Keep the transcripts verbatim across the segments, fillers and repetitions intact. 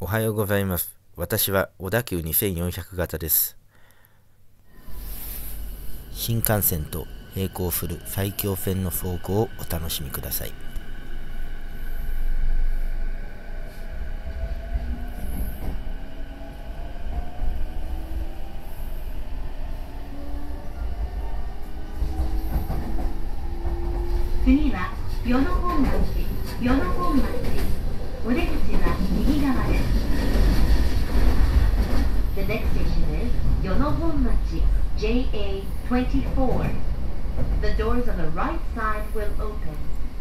おはようございます。私は小田急にせんよんひゃく型です。新幹線と並行する埼京線の走行をお楽しみください。 次は与野本町、与野本町。お出口は右側です。The next station is 与野本町 ジェイエーにじゅうよん. The doors on the right side will open.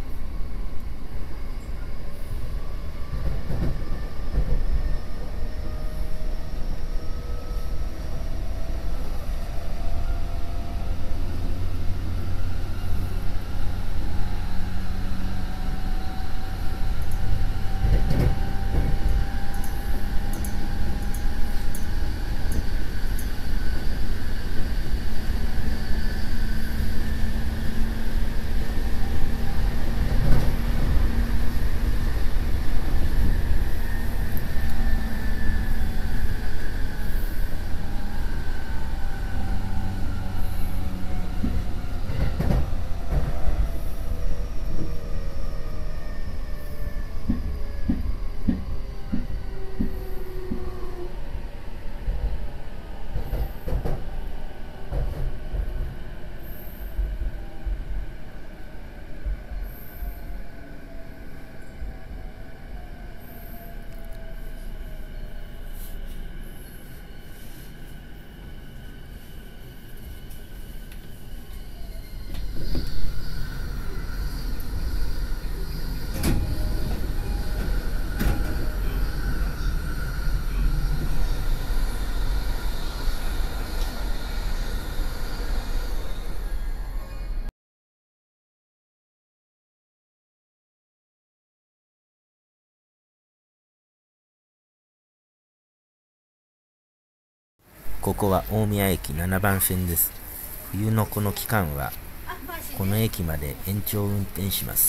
ここは大宮駅ななばん線です。冬のこの期間はこの駅まで延長運転します。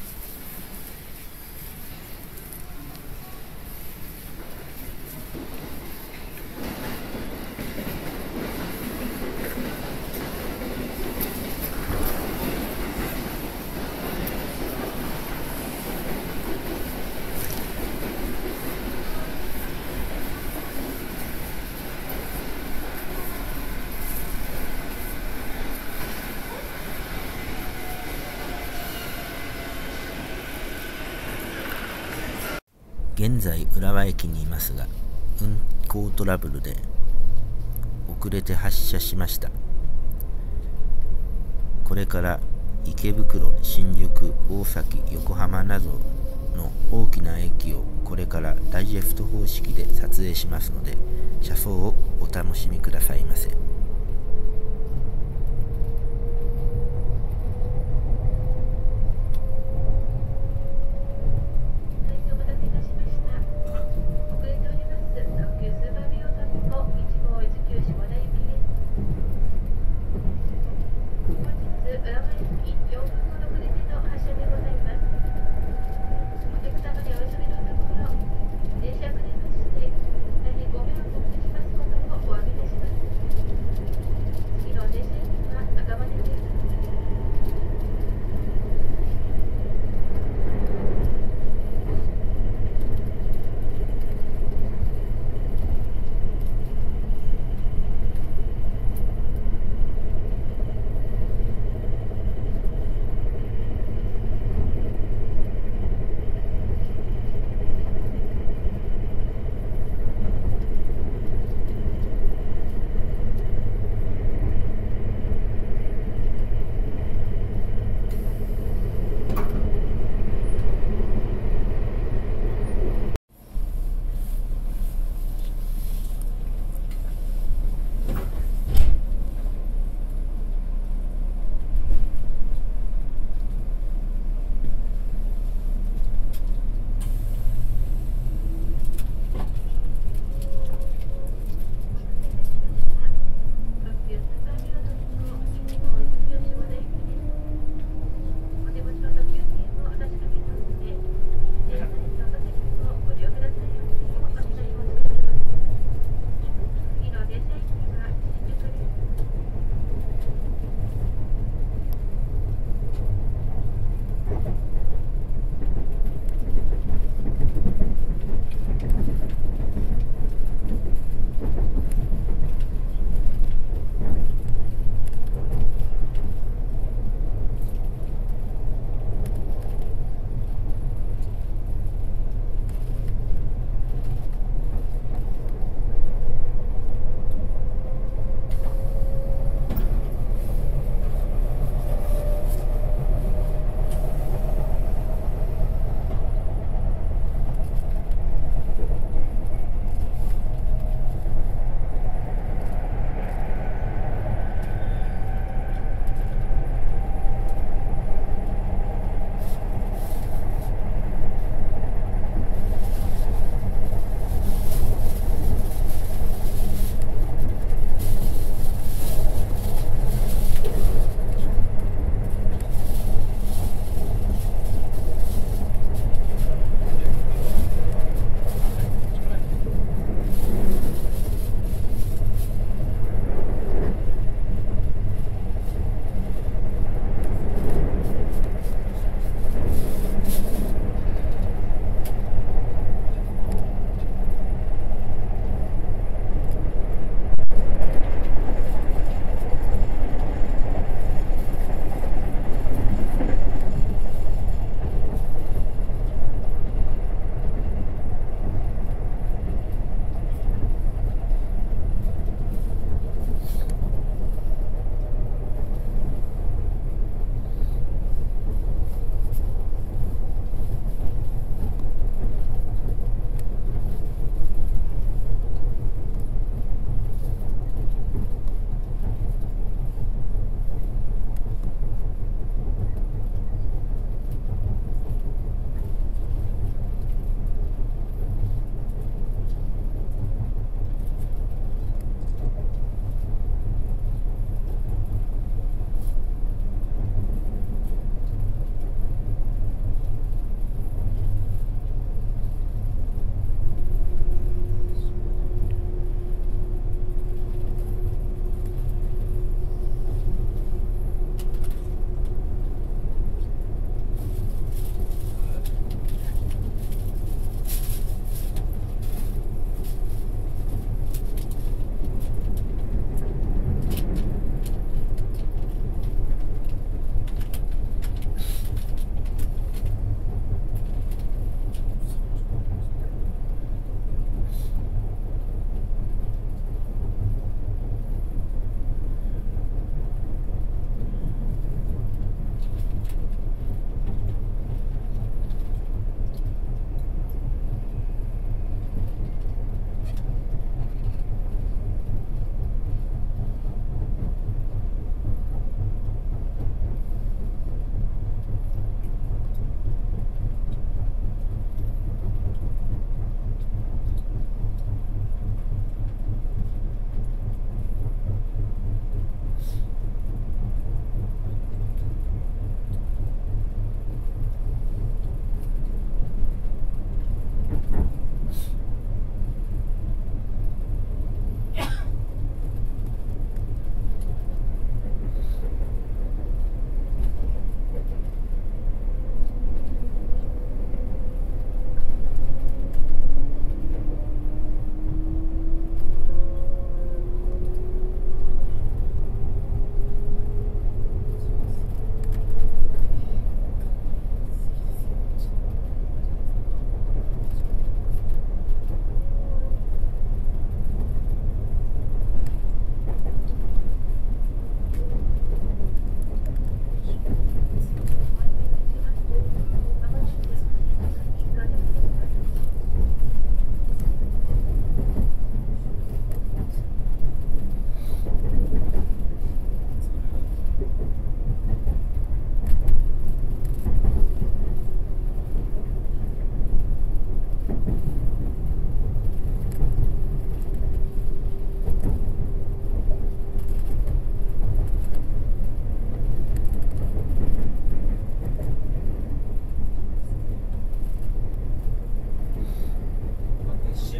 現在浦和駅にいますが、運行トラブルで遅れて発車しました。これから池袋、新宿、大崎、横浜などの大きな駅をこれからダイジェスト方式で撮影しますので、車窓をお楽しみくださいませ。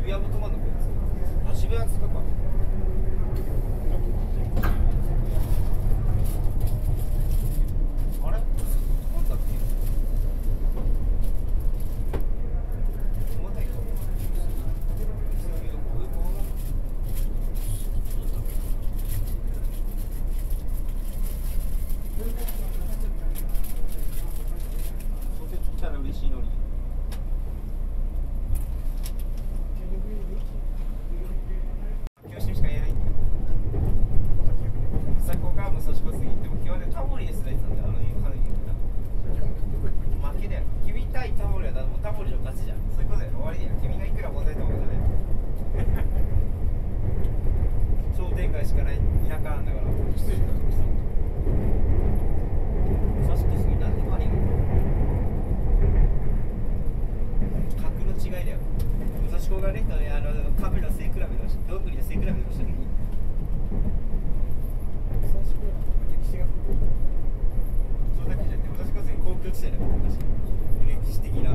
渋谷も止まんのかやつ。あ、渋谷つかか。あれ？止まったっけ？止まんないか。そてつ来たら嬉しいのに。教習しか言えないんだよ。武蔵小川武蔵小杉っても基本でタモリですら言ってたんだよ、あの彼に言った。負けだよ。君対タモリはだもうタモリの勝ちじゃん。そういうことだよ。終わりだよ。君がいくら問題でも問題だよ。商店街しかない田舎なんだから。武蔵小杉なんでもありよ。格の違いだよ。武蔵小川レッドね、あのカメラ背比べのどんぐりの背比べのした時に武蔵小川の歴史がそれだけじゃなくて武蔵小杉公共地帯だから昔歴史的な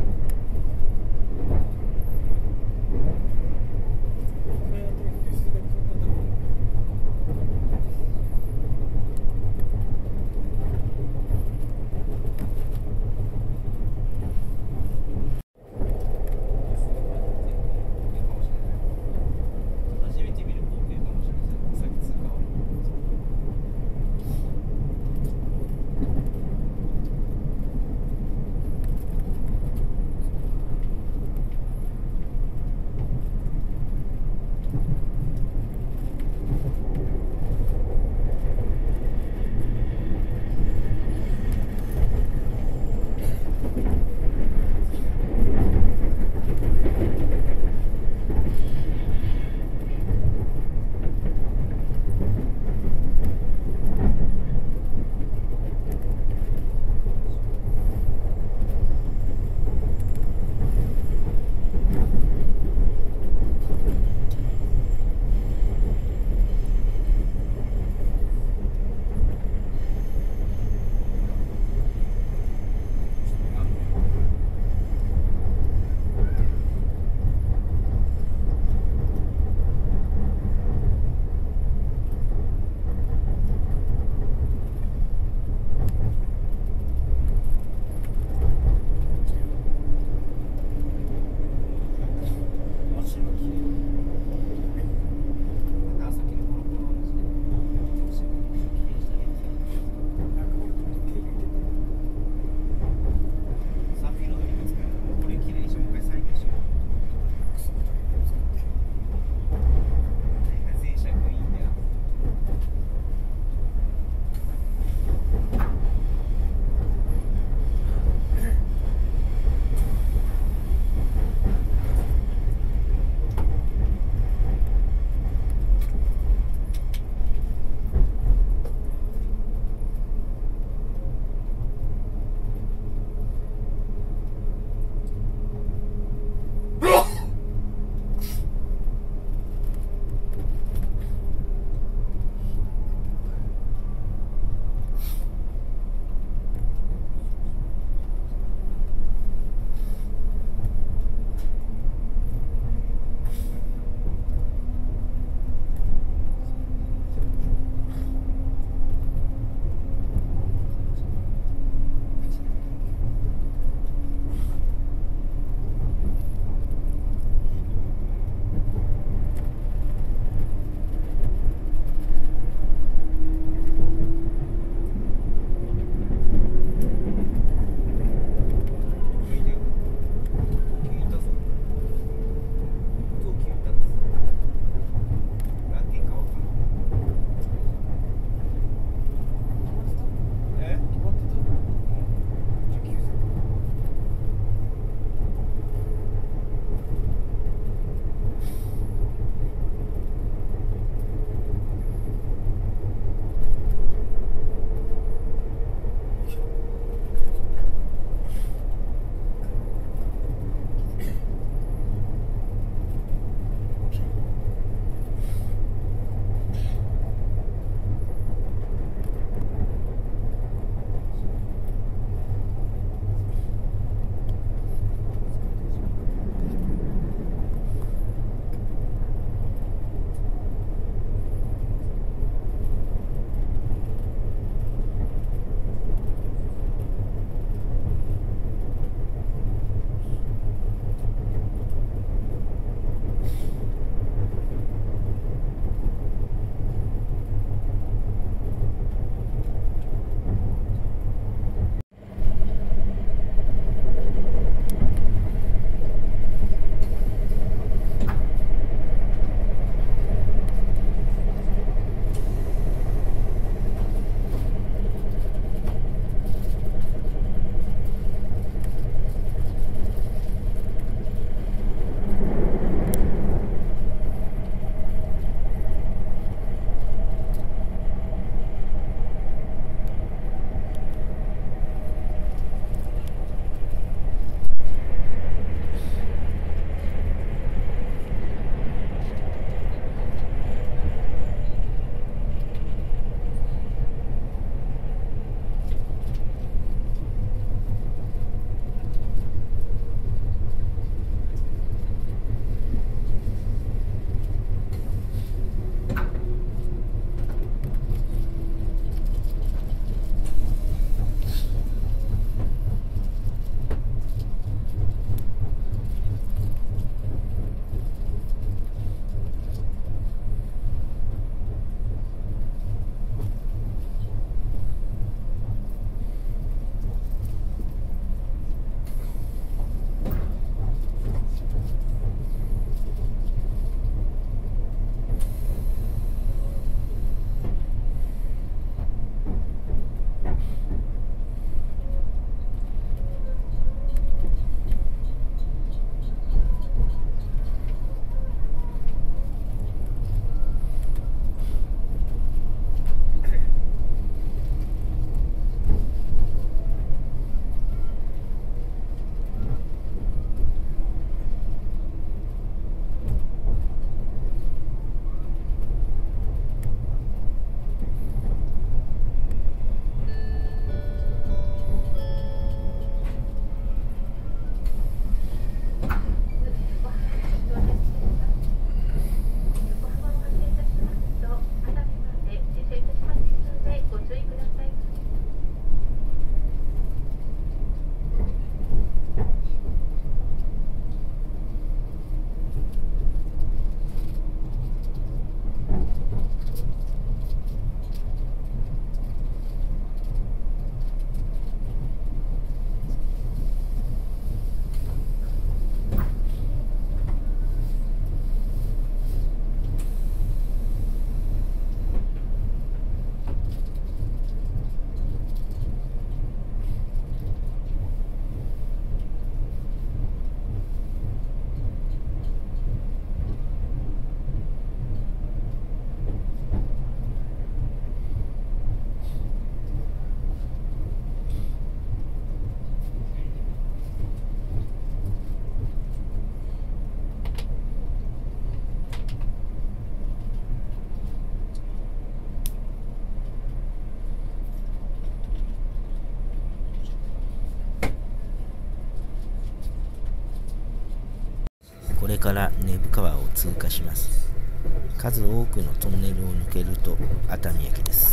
川を通過します。数多くのトンネルを抜けると熱海駅です。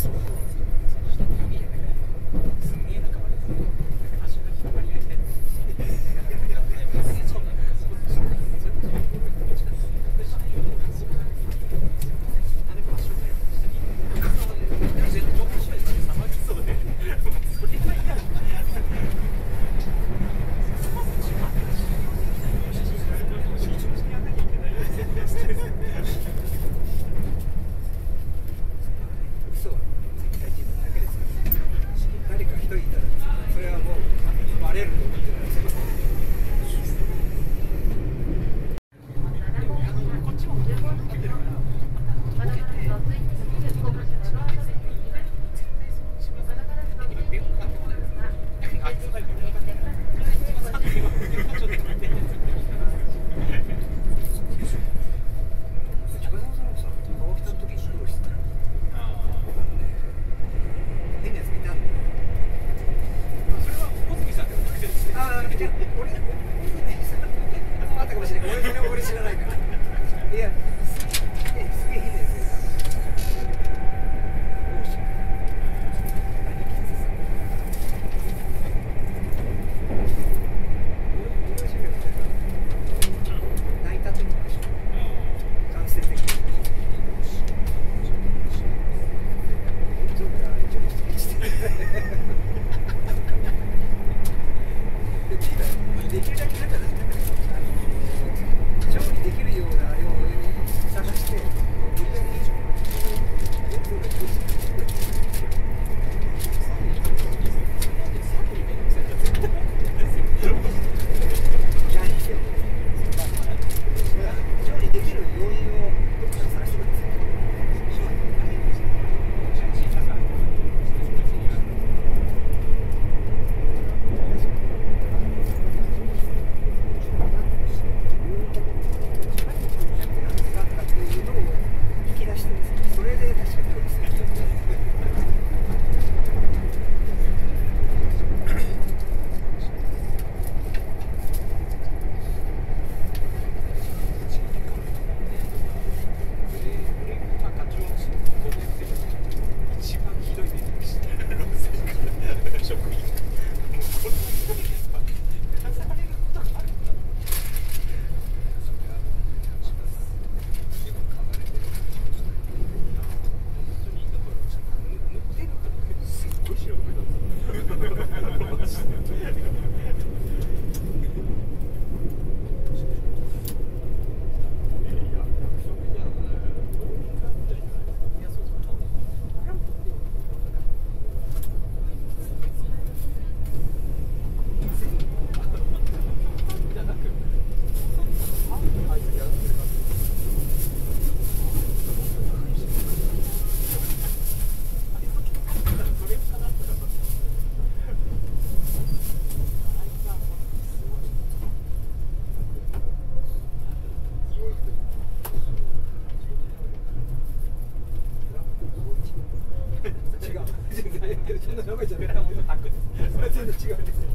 そんな名前じゃない。本当タックです。全然違うんですよ。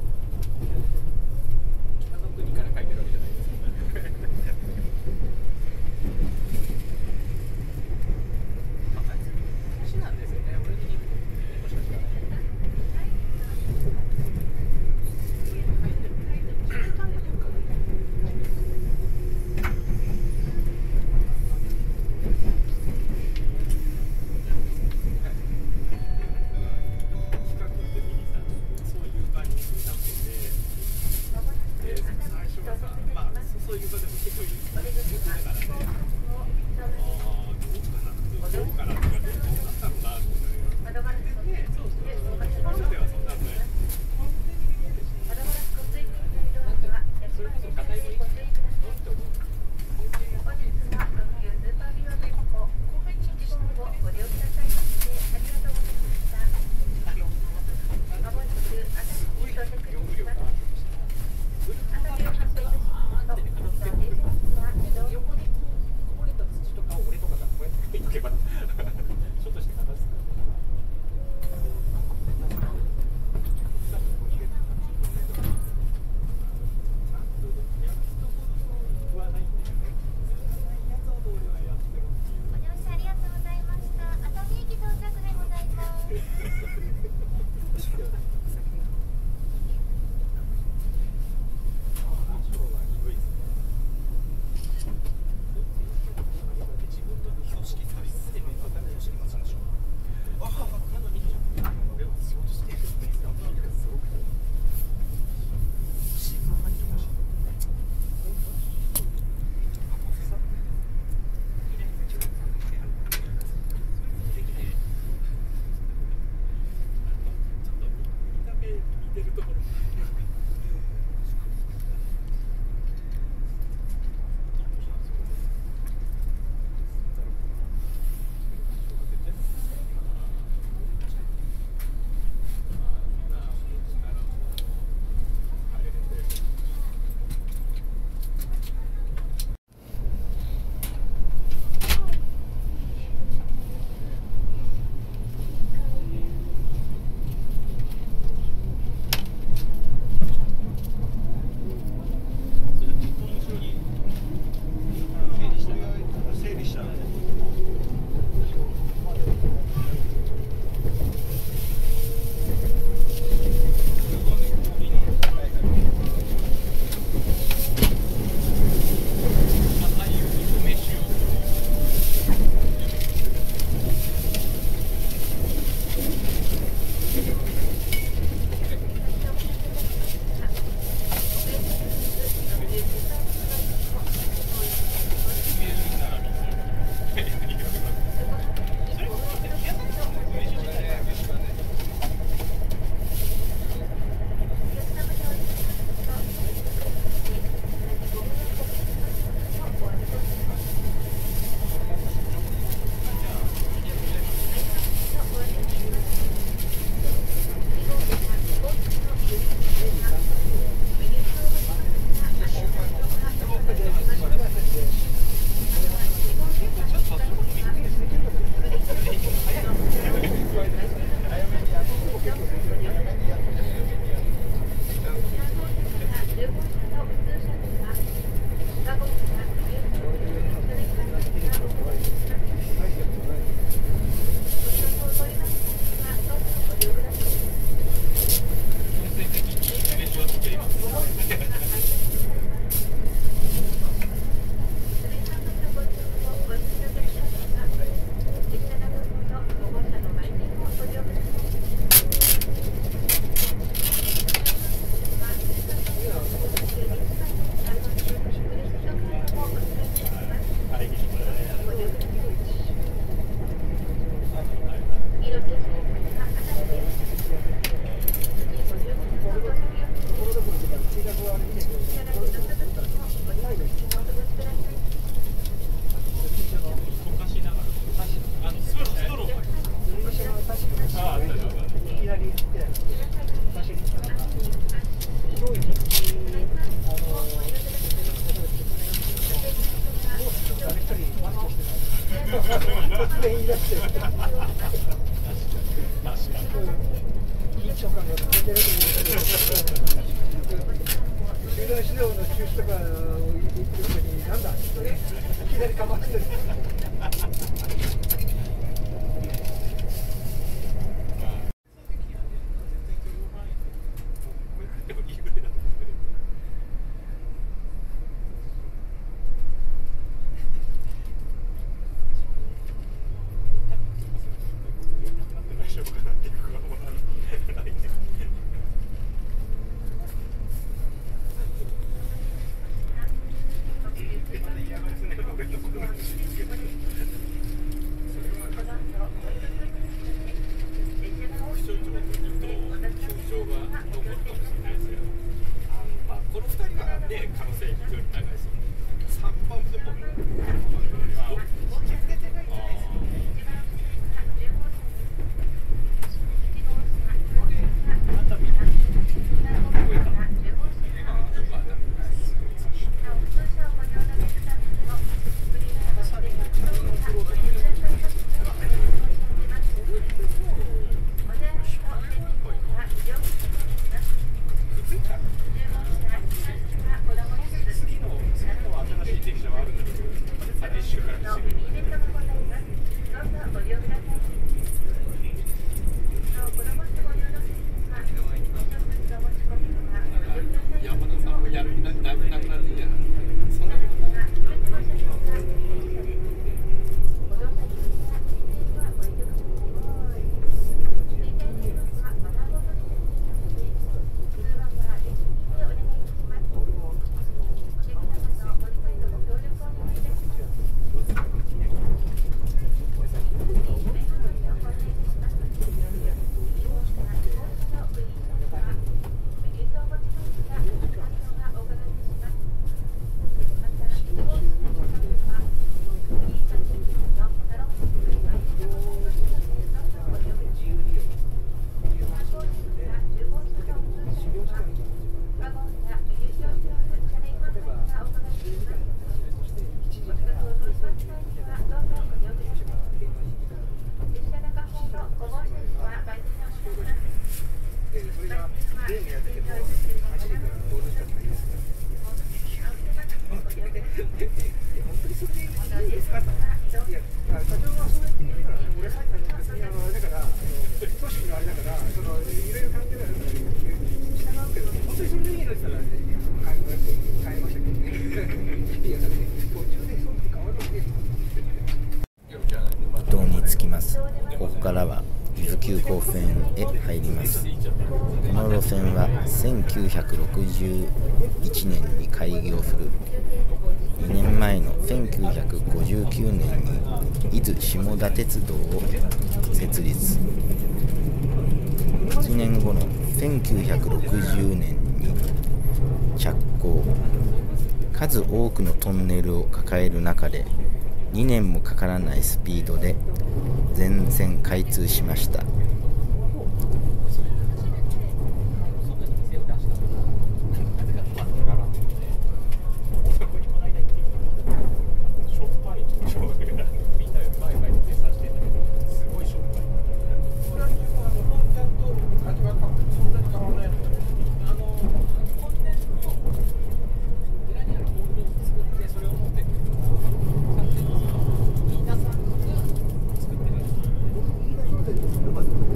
あの国から書いてるわけじゃないです。話なんですよね。俺ににこしか知らない。そういう場に突然言い出して確かに緊張感が出てるという集団指導の中止とかを言ってる時になんだいきなりかまってるここからは伊豆急行線へ入ります。この路線はせんきゅうひゃくろくじゅういちねんに開業する。にねんまえのせんきゅうひゃくごじゅうきゅうねんに伊豆下田鉄道を設立。いちねんごのせんきゅうひゃくろくじゅうねんに着工。数多くのトンネルを抱える中でにねんもかからないスピードで全線開通しました。 まず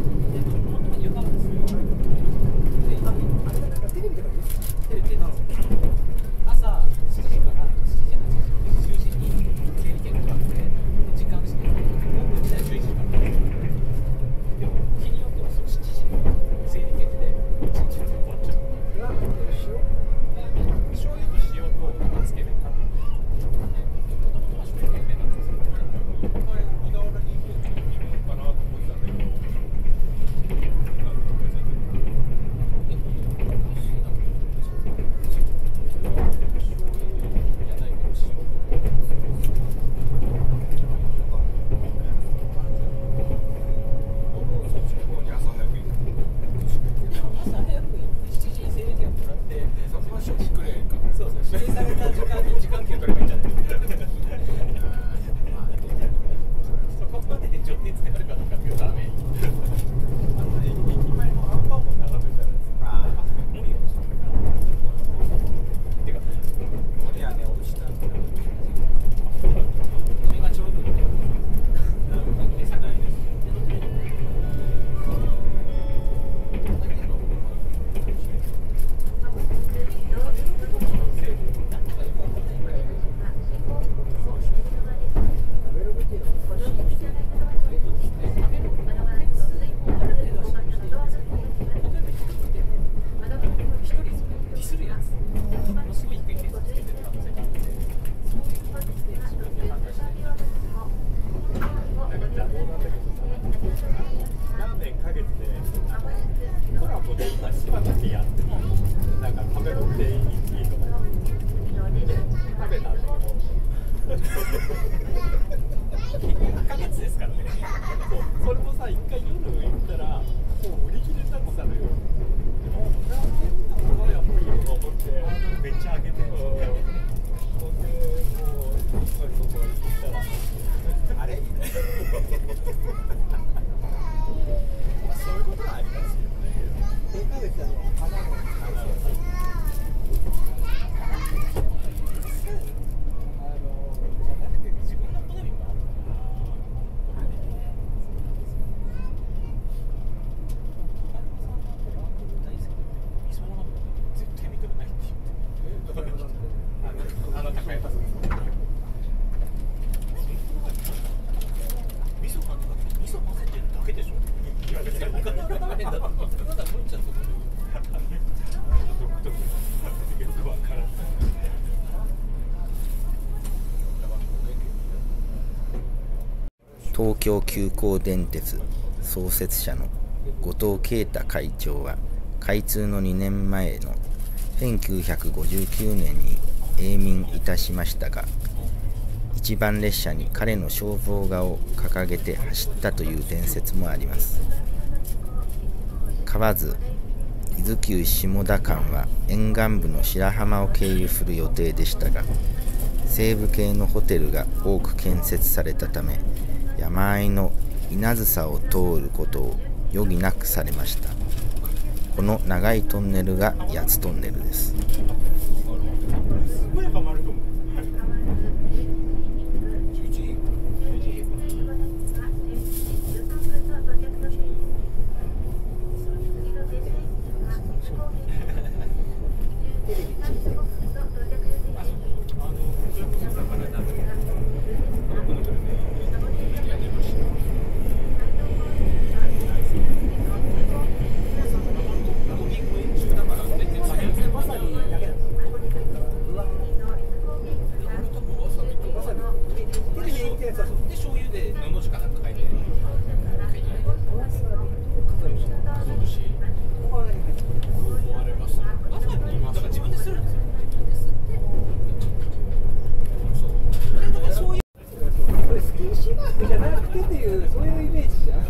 かげつですからね。それもさ、一回夜行ったらもう売り切れになってたのよ。もう何年のものやっぱりと思ってめっちゃ上げてほんで、もうそこに行ったらあれみたいなそういうことはありますよね。 いっかげつだと花も自分の好みもある。絶対認めないっていう。あの高いパス。味噌なんとか味噌混ぜてるだけでしょ。いや別に他の方面だと。ただむっちゃんと独特。よくわからん。 東京急行電鉄創設者の後藤啓太会長は開通のにねんまえのせんきゅうひゃくごじゅうきゅうねんに永眠いたしましたが、一番列車に彼の肖像画を掲げて走ったという伝説もあります。河津伊豆急下田間は沿岸部の白浜を経由する予定でしたが、西部系のホテルが多く建設されたため、山あいの稲梓を通ることを余儀なくされました。この長いトンネルが八津トンネルです。 すごいハマると思う。 じゃなくてっていうそういうイメージじゃん。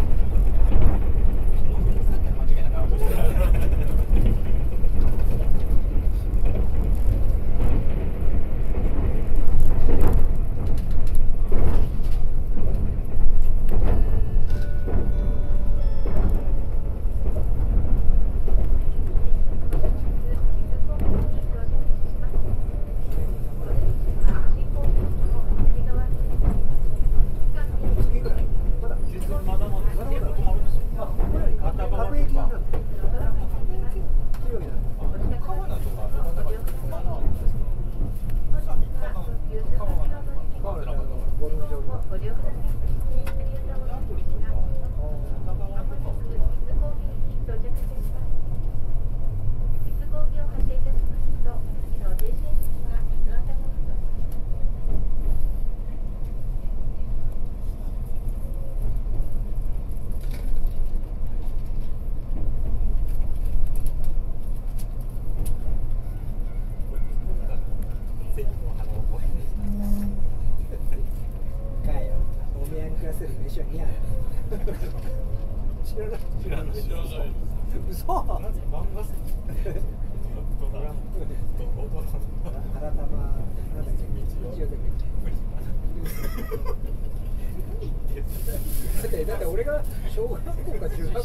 だって俺が小学校か中学校か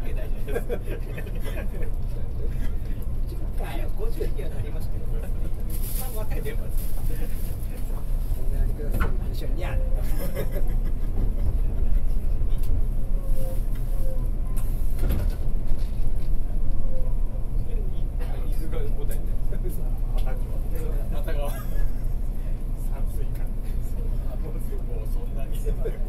ごじゅうにはなりましたけど、一番若い電波です。 一緒にやる。 伊豆が答えて、またが寒いから、もうそんなに狭い。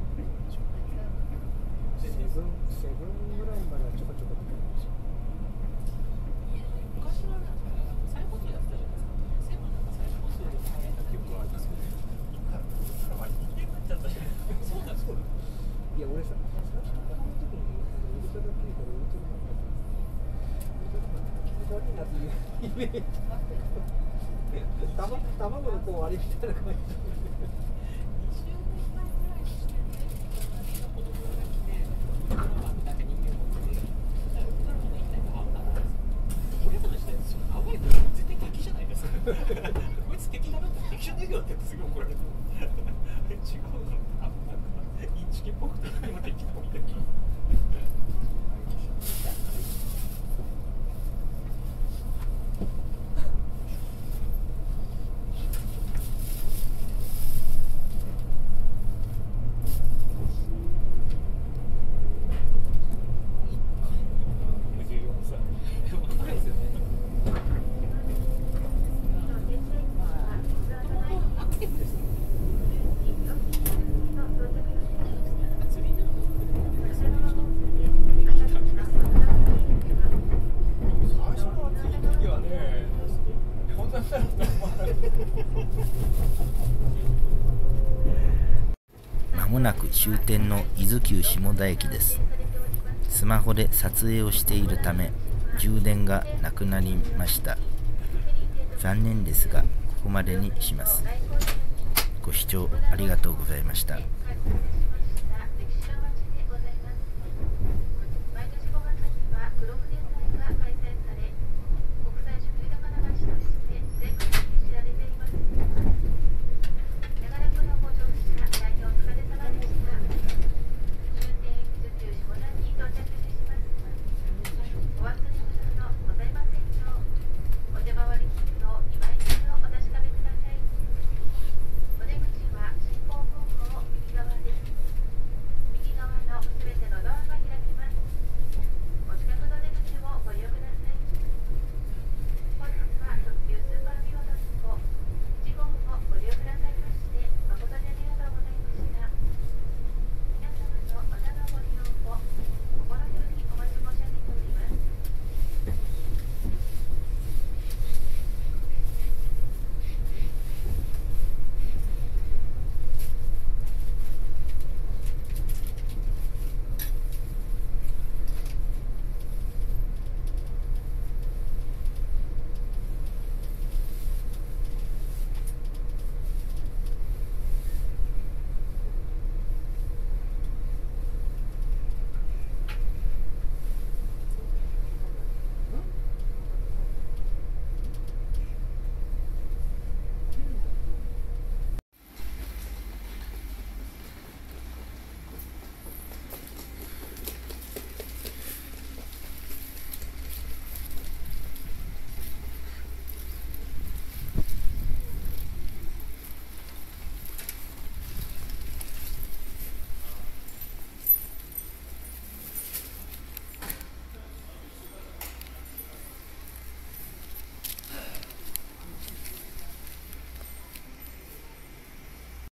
セブンぐらいまではちょこちょこ出てました。 悪いなというイメージ。卵卵のこうあれみたいな感じ。 こいつ敵だなって敵じゃねえよってすぐ怒られる。違うの。あ、なんかインチキっぽくて今敵だみたいな。 まもなく終点の伊豆急下田駅です。スマホで撮影をしているため充電がなくなりました。残念ですがここまでにします。ご視聴ありがとうございました。